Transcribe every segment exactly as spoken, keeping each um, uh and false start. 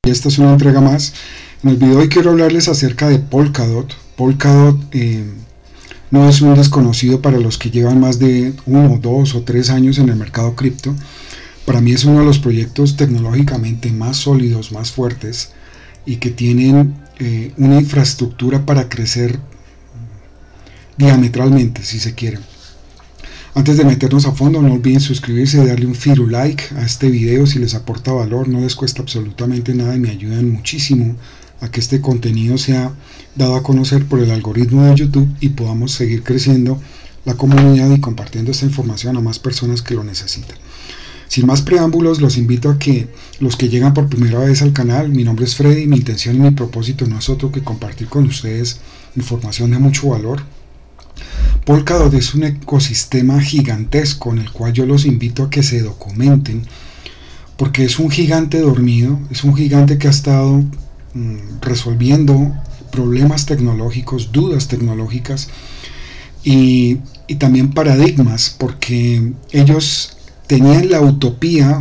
Esta es una entrega más. En el video de hoy quiero hablarles acerca de Polkadot. Polkadot eh, no es un desconocido para los que llevan más de uno, dos o tres años en el mercado cripto. Para mí es uno de los proyectos tecnológicamente más sólidos, más fuertes y que tienen eh, una infraestructura para crecer diametralmente, si se quiere. Antes de meternos a fondo, no olviden suscribirse y darle un firu like a este video si les aporta valor. No les cuesta absolutamente nada y me ayudan muchísimo a que este contenido sea dado a conocer por el algoritmo de YouTube y podamos seguir creciendo la comunidad y compartiendo esta información a más personas que lo necesitan. Sin más preámbulos, los invito a que los que llegan por primera vez al canal, mi nombre es Freddy y mi intención y mi propósito no es otro que compartir con ustedes información de mucho valor. Polkadot es un ecosistema gigantesco en el cual yo los invito a que se documenten, porque es un gigante dormido, es un gigante que ha estado mm, resolviendo problemas tecnológicos, dudas tecnológicas y, y también paradigmas, porque ellos tenían la utopía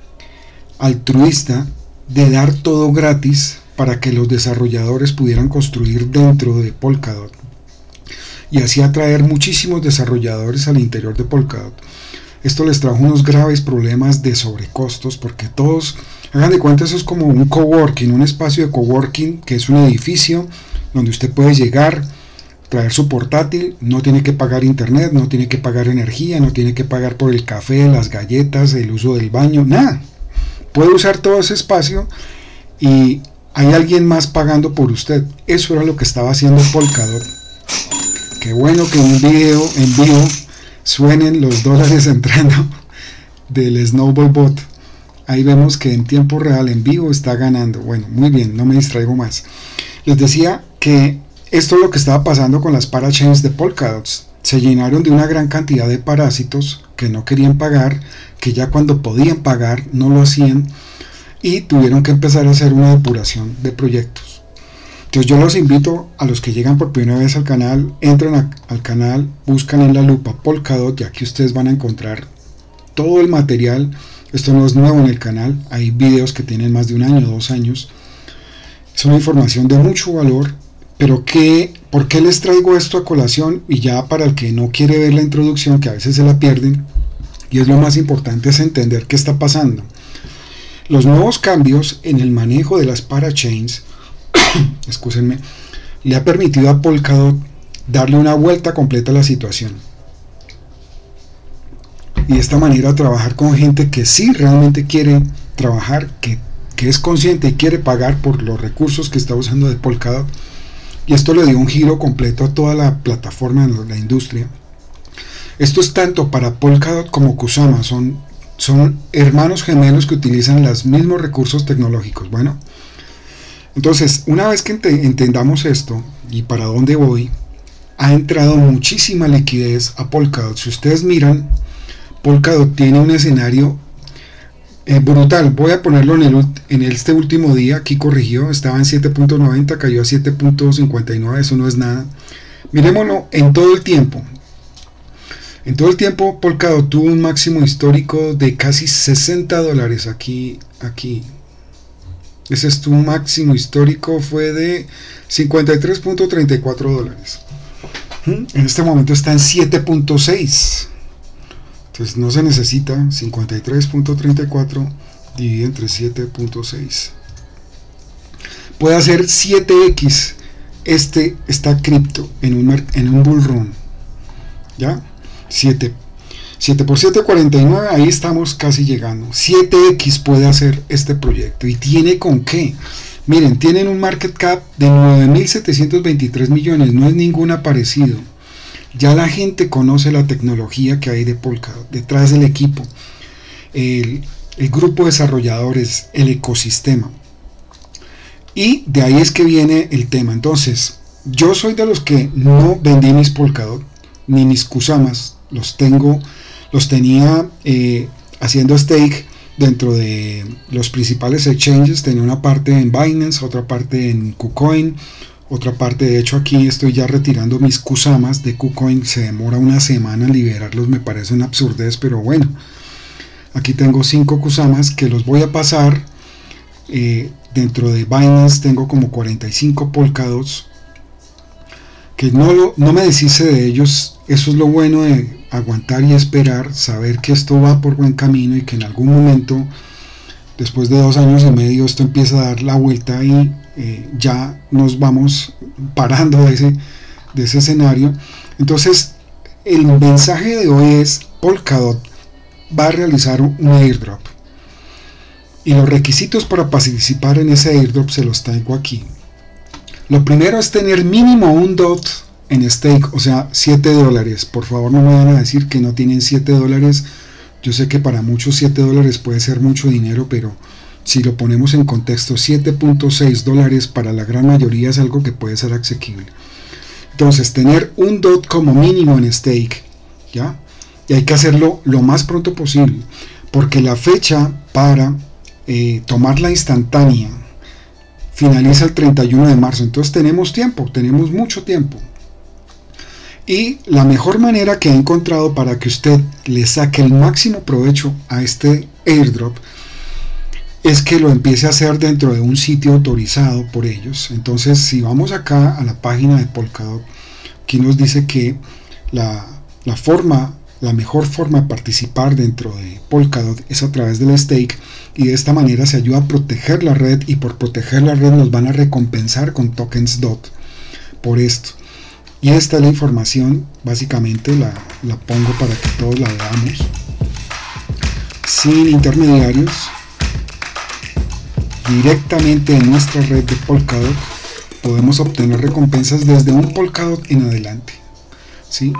altruista de dar todo gratis para que los desarrolladores pudieran construir dentro de Polkadot y así atraer muchísimos desarrolladores al interior de Polkadot. Esto les trajo unos graves problemas de sobrecostos, porque todos, hagan de cuenta, eso es como un coworking, un espacio de coworking que es un edificio donde usted puede llegar, traer su portátil, no tiene que pagar internet, no tiene que pagar energía, no tiene que pagar por el café, las galletas, el uso del baño, nada. Puede usar todo ese espacio y hay alguien más pagando por usted. Eso era lo que estaba haciendo Polkadot. Qué bueno que en un video en vivo suenen los dólares entrando del Snowball Bot. Ahí vemos que en tiempo real, en vivo, está ganando. Bueno, muy bien, no me distraigo más. Les decía que esto es lo que estaba pasando con las parachains de Polkadot. Se llenaron de una gran cantidad de parásitos que no querían pagar, que ya cuando podían pagar no lo hacían y tuvieron que empezar a hacer una depuración de proyectos. Entonces yo los invito a los que llegan por primera vez al canal, entran a, al canal, buscan en la lupa Polkadot y aquí ustedes van a encontrar todo el material. Esto no es nuevo en el canal, hay videos que tienen más de un año, dos años. Es una información de mucho valor, pero que, ¿por qué les traigo esto a colación? Y ya para el que no quiere ver la introducción, que a veces se la pierden, y es lo más importante, es entender qué está pasando. Los nuevos cambios en el manejo de las parachains excúsenme, le ha permitido a Polkadot darle una vuelta completa a la situación y de esta manera trabajar con gente que sí realmente quiere trabajar, que, que es consciente y quiere pagar por los recursos que está usando de Polkadot, y esto le dio un giro completo a toda la plataforma de la industria. Esto es tanto para Polkadot como Kusama, son, son hermanos gemelos que utilizan los mismos recursos tecnológicos. Bueno, entonces, una vez que ent entendamos esto y para dónde voy, ha entrado muchísima liquidez a Polkadot. Si ustedes miran, Polkadot tiene un escenario eh, brutal. Voy a ponerlo en, el, en este último día, aquí corrigió, estaba en siete punto noventa, cayó a siete punto cincuenta y nueve, eso no es nada. Miremoslo en todo el tiempo. En todo el tiempo Polkadot tuvo un máximo histórico de casi sesenta dólares, aquí, aquí. Ese es tu máximo histórico, fue de cincuenta y tres punto treinta y cuatro dólares. En este momento está en siete punto seis. Entonces no se necesita cincuenta y tres punto treinta y cuatro dividido entre siete punto seis. Puede hacer siete equis este, esta cripto en un, en un bull run. ¿Ya? siete. siete por siete, cuarenta y nueve, ahí estamos casi llegando. siete equis puede hacer este proyecto y tiene con qué. Miren, tienen un market cap de nueve mil setecientos veintitrés millones, no es ningún parecido. Ya la gente conoce la tecnología que hay de Polkadot, detrás del equipo, el, el grupo de desarrolladores, el ecosistema. Y de ahí es que viene el tema. Entonces, yo soy de los que no vendí mis Polkadot, ni mis Kusamas, los tengo... Los tenía eh, haciendo stake dentro de los principales exchanges. Tenía una parte en Binance, otra parte en KuCoin, otra parte, de hecho aquí estoy ya retirando mis Kusamas de KuCoin. Se demora una semana en liberarlos, me parece una absurdez, pero bueno. Aquí tengo cinco Kusamas que los voy a pasar eh, dentro de Binance tengo como cuarenta y cinco Polkadots que no, no me deshice de ellos. Eso es lo bueno de aguantar y esperar, saber que esto va por buen camino y que en algún momento, después de dos años y medio, esto empieza a dar la vuelta y eh, ya nos vamos parando de ese, de ese escenario. Entonces el mensaje de hoy es: Polkadot va a realizar un airdrop y los requisitos para participar en ese airdrop se los traigo aquí. Lo primero es tener mínimo un D O T en stake, o sea, siete dólares. Por favor, no me van a decir que no tienen siete dólares. Yo sé que para muchos siete dólares puede ser mucho dinero, pero si lo ponemos en contexto, siete punto seis dólares para la gran mayoría es algo que puede ser asequible. Entonces, tener un D O T como mínimo en stake, ¿ya? Y hay que hacerlo lo más pronto posible, porque la fecha para eh, tomar la instantánea finaliza el treinta y uno de marzo, entonces tenemos tiempo, tenemos mucho tiempo. Y la mejor manera que he encontrado para que usted le saque el máximo provecho a este airdrop es que lo empiece a hacer dentro de un sitio autorizado por ellos. Entonces, si vamos acá a la página de Polkadot, aquí nos dice que la, la forma, la mejor forma de participar dentro de Polkadot es a través del stake, y de esta manera se ayuda a proteger la red, y por proteger la red nos van a recompensar con tokens D O T por esto. Y esta es la información, básicamente la, la pongo para que todos la veamos sin intermediarios, directamente en nuestra red de Polkadot. Podemos obtener recompensas desde un Polkadot en adelante, ¿sí?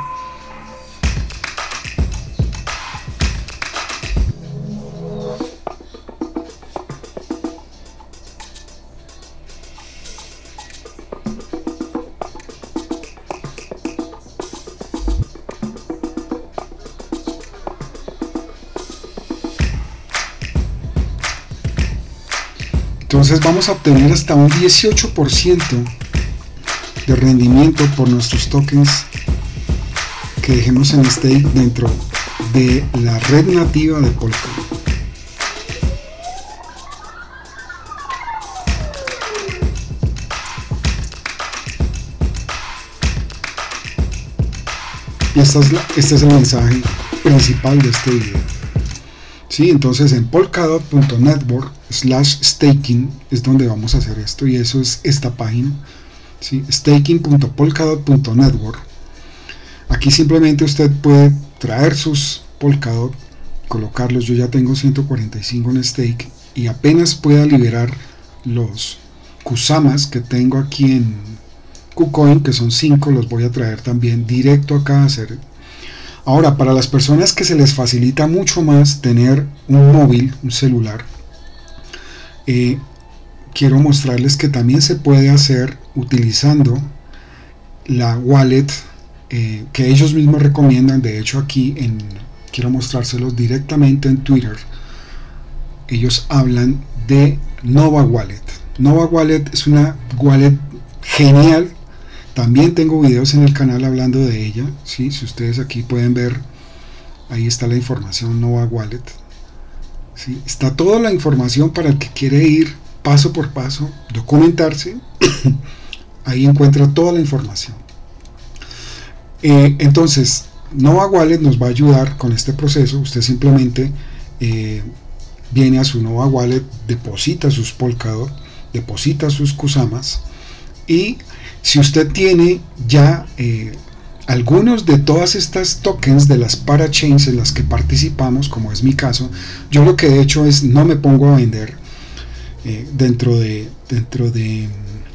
Entonces vamos a obtener hasta un dieciocho por ciento de rendimiento por nuestros tokens que dejemos en stake dentro de la red nativa de Polkadot. Y esta es la, este es el mensaje principal de este video. ¿Sí? Entonces en polkadot punto network slash staking es donde vamos a hacer esto, y eso es esta página, ¿sí? staking punto polkadot punto network. Aquí simplemente usted puede traer sus Polkadot, colocarlos. Yo ya tengo ciento cuarenta y cinco en stake, y apenas pueda liberar los Kusamas que tengo aquí en KuCoin, que son cinco, los voy a traer también directo acá a hacer. Ahora, para las personas que se les facilita mucho más tener un móvil, un celular, eh, quiero mostrarles que también se puede hacer utilizando la wallet eh, que ellos mismos recomiendan. De hecho, aquí en, quiero mostrárselos directamente en Twitter. Ellos hablan de Nova Wallet. Nova Wallet es una wallet genial. También tengo videos en el canal hablando de ella, ¿sí? Si ustedes aquí pueden ver, ahí está la información, Nova Wallet, ¿sí? Está toda la información para el que quiere ir paso por paso, documentarse. Ahí encuentra toda la información. Eh, entonces, Nova Wallet nos va a ayudar con este proceso. Usted simplemente eh, viene a su Nova Wallet, deposita sus Polkadot, deposita sus Kusamas, y si usted tiene ya eh, algunos de todas estas tokens de las parachains en las que participamos, como es mi caso, yo lo que he hecho es no me pongo a vender eh, dentro de dentro de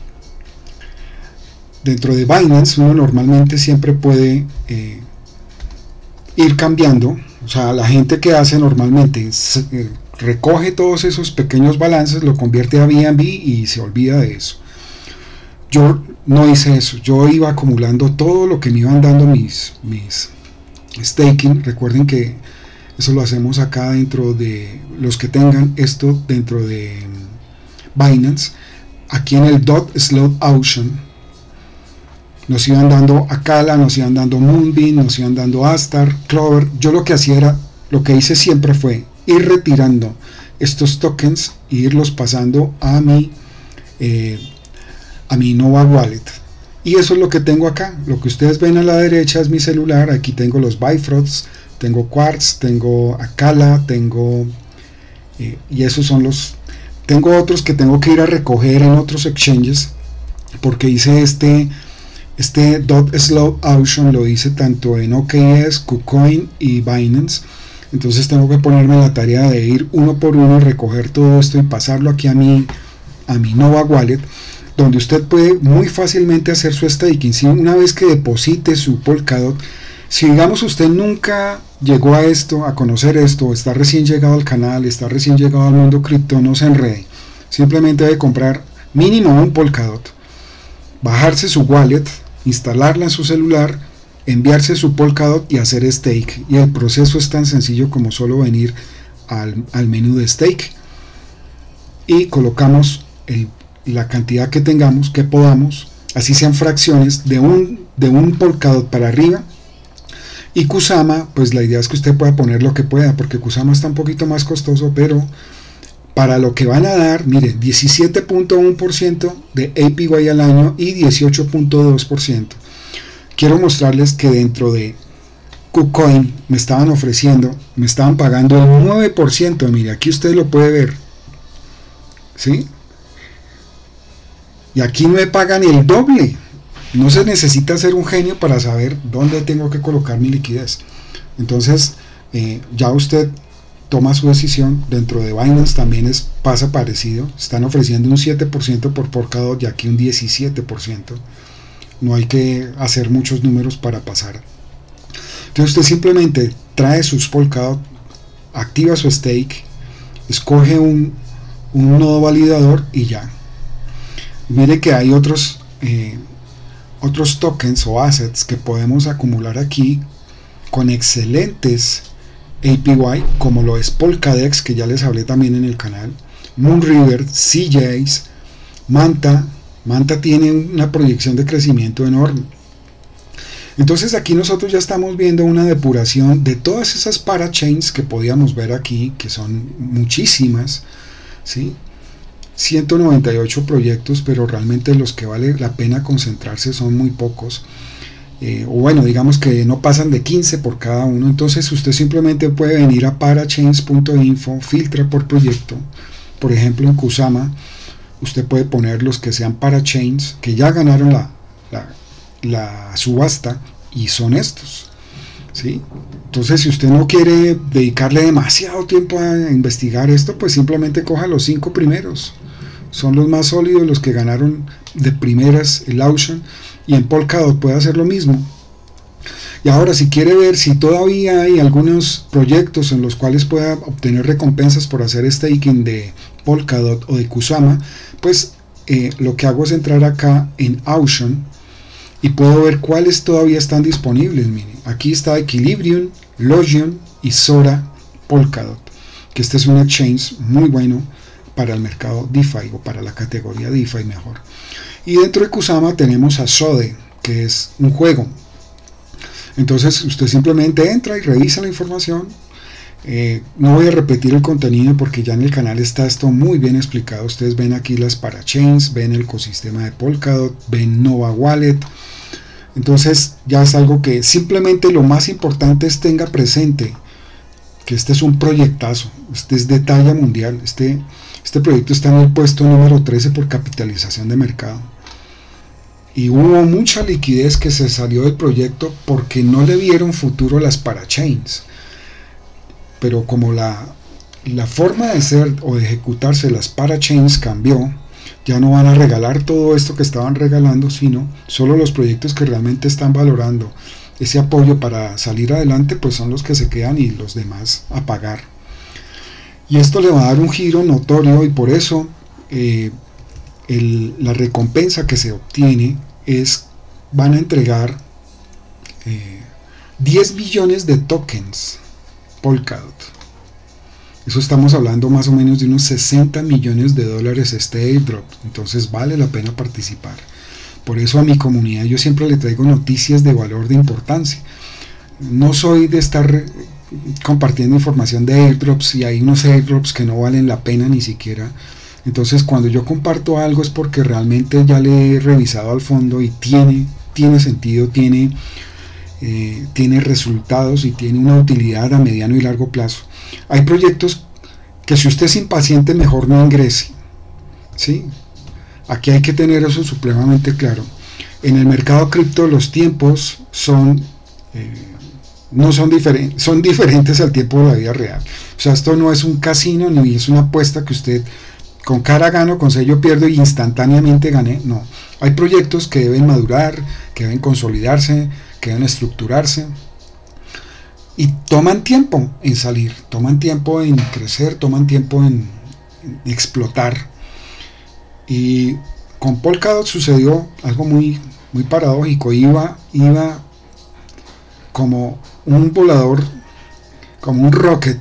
dentro de Binance. Uno normalmente siempre puede eh, ir cambiando. O sea, la gente que hace normalmente se, eh, recoge todos esos pequeños balances, lo convierte a B N B y se olvida de eso. Yo no hice eso, yo iba acumulando todo lo que me iban dando mis, mis staking. Recuerden que eso lo hacemos acá dentro de los que tengan esto dentro de Binance. Aquí en el Dot Slot Auction nos iban dando Acala, nos iban dando Moonbeam, nos iban dando Astar, Clover. Yo lo que hacía era, lo que hice siempre fue ir retirando estos tokens e irlos pasando a mi eh, a mi Nova Wallet. Y eso es lo que tengo acá. Lo que ustedes ven a la derecha es mi celular. Aquí tengo los Bifrost, tengo Quartz, tengo Acala, tengo eh, y esos son los, tengo otros que tengo que ir a recoger en otros exchanges, porque hice este este dot slow auction, lo hice tanto en O K S, KuCoin y Binance. Entonces tengo que ponerme la tarea de ir uno por uno, recoger todo esto y pasarlo aquí a mi a mi Nova Wallet, donde usted puede muy fácilmente hacer su staking. Si una vez que deposite su Polkadot, si digamos usted nunca llegó a esto, a conocer esto, está recién llegado al canal, está recién llegado al mundo cripto, no se enrede. Simplemente debe comprar mínimo un Polkadot, bajarse su wallet, instalarla en su celular, enviarse su Polkadot y hacer stake. Y el proceso es tan sencillo como solo venir al, al menú de stake y colocamos el, la cantidad que tengamos, que podamos, así sean fracciones de un, de un Polkadot para arriba. Y Kusama, pues la idea es que usted pueda poner lo que pueda, porque Kusama está un poquito más costoso, pero para lo que van a dar, miren, diecisiete punto uno por ciento de A P Y al año y dieciocho punto dos por ciento. Quiero mostrarles que dentro de KuCoin me estaban ofreciendo, me estaban pagando el nueve por ciento. Mire, aquí usted lo puede ver, ¿sí? Y aquí me pagan el doble. No se necesita ser un genio para saber dónde tengo que colocar mi liquidez. Entonces, eh, ya usted toma su decisión. Dentro de Binance también es, pasa parecido. Están ofreciendo un siete por ciento por Polkadot y aquí un diecisiete por ciento. No hay que hacer muchos números para pasar. Entonces usted simplemente trae sus Polkadot, activa su stake, escoge un, un nodo validador y ya. Mire que hay otros eh, otros tokens o assets que podemos acumular aquí con excelentes A P Y, como lo es Polkadex, que ya les hablé también en el canal, Moonriver, C Js, Manta. Manta tiene una proyección de crecimiento enorme. Entonces aquí nosotros ya estamos viendo una depuración de todas esas parachains que podíamos ver aquí, que son muchísimas, ¿sí? ciento noventa y ocho proyectos, pero realmente los que vale la pena concentrarse son muy pocos. Eh, o bueno, digamos que no pasan de quince por cada uno. Entonces usted simplemente puede venir a parachains punto info, filtra por proyecto. Por ejemplo, en Kusama usted puede poner los que sean parachains que ya ganaron la, la, la subasta, y son estos, ¿sí? Entonces, si usted no quiere dedicarle demasiado tiempo a investigar esto, pues simplemente coja los cinco primeros. Son los más sólidos, los que ganaron de primeras el auction, y en Polkadot puede hacer lo mismo. Y ahora, si quiere ver si todavía hay algunos proyectos en los cuales pueda obtener recompensas por hacer staking de Polkadot o de Kusama, pues eh, lo que hago es entrar acá en Auction y puedo ver cuáles todavía están disponibles. Miren, aquí está Equilibrium, Logion y Sora Polkadot, que este es un exchange muy bueno para el mercado DeFi, o para la categoría DeFi mejor. Y dentro de Kusama tenemos a Sode, que es un juego. Entonces usted simplemente entra y revisa la información. Eh, no voy a repetir el contenido porque ya en el canal está esto muy bien explicado. Ustedes ven aquí las parachains, ven el ecosistema de Polkadot, ven Nova Wallet. Entonces ya es algo que simplemente lo más importante es tenga presente que este es un proyectazo, este es de talla mundial. Este, este proyecto está en el puesto número trece por capitalización de mercado. Y hubo mucha liquidez que se salió del proyecto porque no le vieron futuro las parachains. Pero como la, la forma de ser o de ejecutarse las parachains cambió, ya no van a regalar todo esto que estaban regalando, sino solo los proyectos que realmente están valorando ese apoyo para salir adelante, pues son los que se quedan, y los demás a pagar. Y esto le va a dar un giro notorio, y por eso eh, el, la recompensa que se obtiene es, van a entregar eh, diez billones de tokens Polkadot. Eso estamos hablando más o menos de unos sesenta millones de dólares este airdrop. Entonces vale la pena participar. Por eso a mi comunidad yo siempre le traigo noticias de valor, de importancia. No soy de estar compartiendo información de airdrops, y hay unos airdrops que no valen la pena ni siquiera. Entonces cuando yo comparto algo es porque realmente ya le he revisado al fondo y tiene, tiene sentido, tiene, eh, tiene resultados y tiene una utilidad a mediano y largo plazo. Hay proyectos que si usted es impaciente mejor no ingrese, ¿sí? Aquí hay que tener eso supremamente claro. En el mercado cripto los tiempos son eh, no son diferentes, son diferentes al tiempo de la vida real. O sea, esto no es un casino ni es una apuesta que usted con cara gano, con sello pierdo y instantáneamente gané. No, hay proyectos que deben madurar, que deben consolidarse, que deben estructurarse y toman tiempo en salir, toman tiempo en crecer, toman tiempo en, en explotar. Y con Polkadot sucedió algo muy, muy paradójico. Iba, iba como un volador, como un rocket,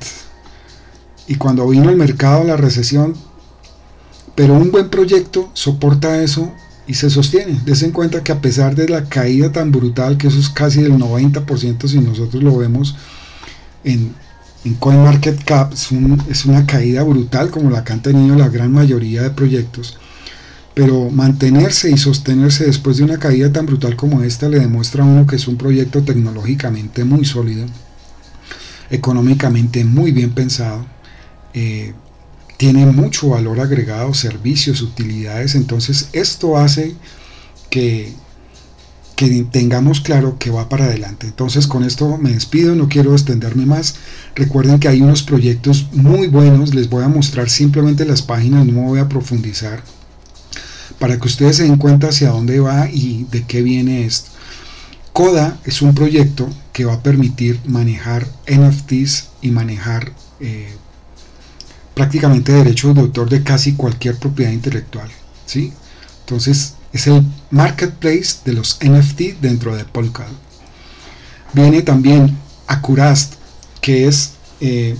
y cuando vino el mercado, la recesión, pero un buen proyecto soporta eso y se sostiene. Desen cuenta que a pesar de la caída tan brutal, que eso es casi del noventa por ciento si nosotros lo vemos en, en CoinMarketCap, es, un, es una caída brutal como la que han tenido la gran mayoría de proyectos, pero mantenerse y sostenerse después de una caída tan brutal como esta le demuestra a uno que es un proyecto tecnológicamente muy sólido, económicamente muy bien pensado, eh, tiene mucho valor agregado, servicios, utilidades. Entonces esto hace que, que tengamos claro que va para adelante. Entonces con esto me despido, no quiero extenderme más. Recuerden que hay unos proyectos muy buenos, les voy a mostrar simplemente las páginas, no me voy a profundizar, para que ustedes se den cuenta hacia dónde va y de qué viene esto. Coda es un proyecto que va a permitir manejar N F Ts y manejar eh, prácticamente derechos de autor de casi cualquier propiedad intelectual, ¿sí? Entonces es el marketplace de los N F T dentro de Polkadot. Viene también Acurast, que es eh,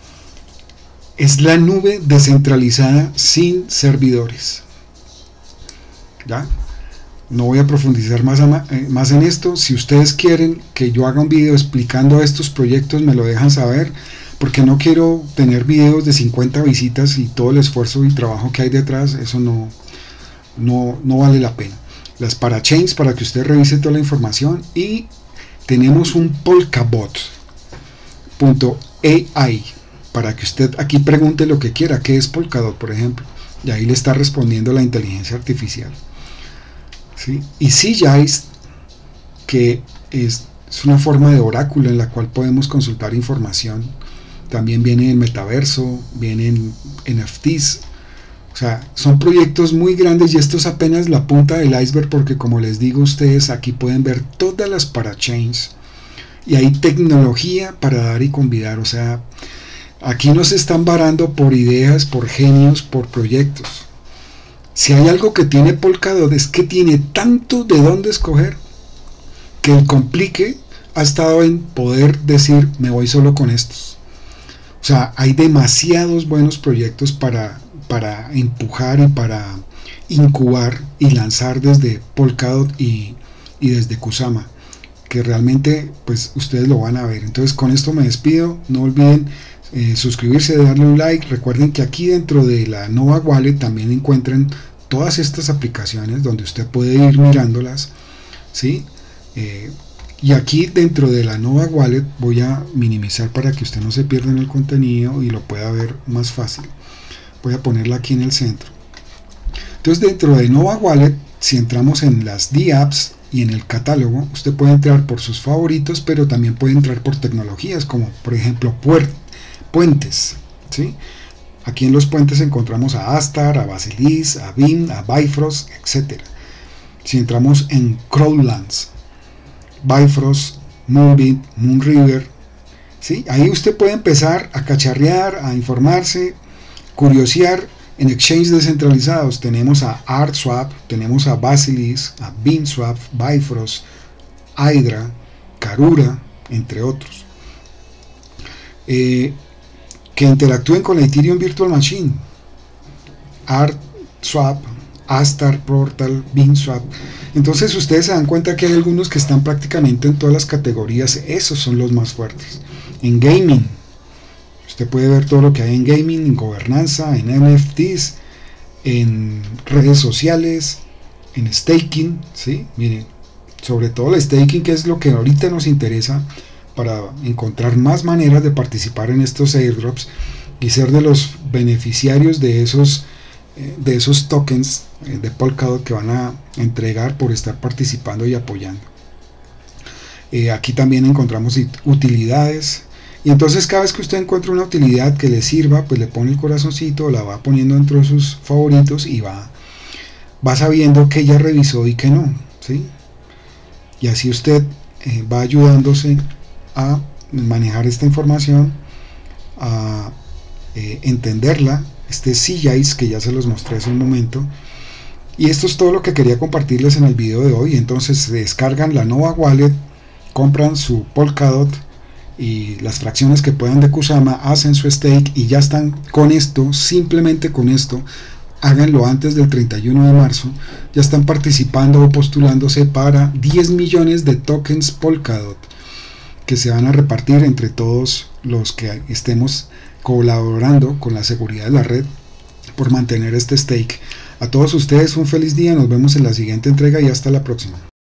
es la nube descentralizada sin servidores. ¿Ya? No voy a profundizar más, a, más en esto. Si ustedes quieren que yo haga un video explicando estos proyectos, me lo dejan saber, porque no quiero tener videos de cincuenta visitas y todo el esfuerzo y trabajo que hay detrás. Eso no, no, no vale la pena. Las parachains para que usted revise toda la información, y tenemos un polkabot punto A I para que usted aquí pregunte lo que quiera. ¿Qué es Polkadot, por ejemplo? Y ahí le está respondiendo la inteligencia artificial, ¿sí? Y Seageist, que es, es una forma de oráculo en la cual podemos consultar información. También viene el metaverso, vienen N F Ts. O sea, son proyectos muy grandes y esto es apenas la punta del iceberg, porque como les digo, ustedes aquí pueden ver todas las parachains y hay tecnología para dar y convidar. O sea, aquí no se están varando por ideas, por genios, por proyectos. Si hay algo que tiene Polkadot es que tiene tanto de dónde escoger que el complique ha estado en poder decir me voy solo con estos. O sea, hay demasiados buenos proyectos para, para empujar y para incubar y lanzar desde Polkadot y, y desde Kusama, que realmente pues ustedes lo van a ver. Entonces con esto me despido. No olviden Eh, suscribirse, darle un like. Recuerden que aquí dentro de la Nova Wallet también encuentran todas estas aplicaciones donde usted puede ir mirándolas, ¿sí? Eh, y aquí dentro de la Nova Wallet voy a minimizar para que usted no se pierda en el contenido y lo pueda ver más fácil. Voy a ponerla aquí en el centro. Entonces dentro de Nova Wallet, si entramos en las D apps y en el catálogo, usted puede entrar por sus favoritos, pero también puede entrar por tecnologías, como por ejemplo puertas, puentes, ¿sí? Aquí en los puentes encontramos a Astar, a Basilisk, a Beam, a Bifrost, etcétera. Si entramos en Crowdlands, Bifrost, Moonbit, Moonriver, ¿sí? Ahí usted puede empezar a cacharrear, a informarse, curiosear en exchanges descentralizados. Tenemos a ArtSwap, tenemos a Basilisk, a BeamSwap, Bifrost, Hydra, Karura, entre otros. Eh, que interactúen con la Ethereum Virtual Machine, ArtSwap, Astar Portal, BeamSwap. Entonces ustedes se dan cuenta que hay algunos que están prácticamente en todas las categorías. Esos son los más fuertes. en gaming. Usted puede ver todo lo que hay en gaming, en gobernanza, en N F Ts, en redes sociales, en staking, ¿sí? Miren, sobre todo el staking, que es lo que ahorita nos interesa para encontrar más maneras de participar en estos airdrops y ser de los beneficiarios de esos de esos tokens de Polkadot que van a entregar por estar participando y apoyando. Eh, aquí también encontramos utilidades, y entonces cada vez que usted encuentra una utilidad que le sirva, pues le pone el corazoncito, la va poniendo dentro de sus favoritos y va, va sabiendo que ya revisó y que no, ¿sí? Y así usted eh, va ayudándose a manejar esta información, a eh, entenderla. Este C J S que ya se los mostré hace un momento, y esto es todo lo que quería compartirles en el video de hoy. Entonces se descargan la Nova Wallet, compran su Polkadot y las fracciones que puedan de Kusama, hacen su stake y ya están con esto. Simplemente con esto, háganlo antes del treinta y uno de marzo, ya están participando o postulándose para diez millones de tokens Polkadot que se van a repartir entre todos los que estemos colaborando con la seguridad de la red por mantener este stake. A todos ustedes un feliz día, nos vemos en la siguiente entrega y hasta la próxima.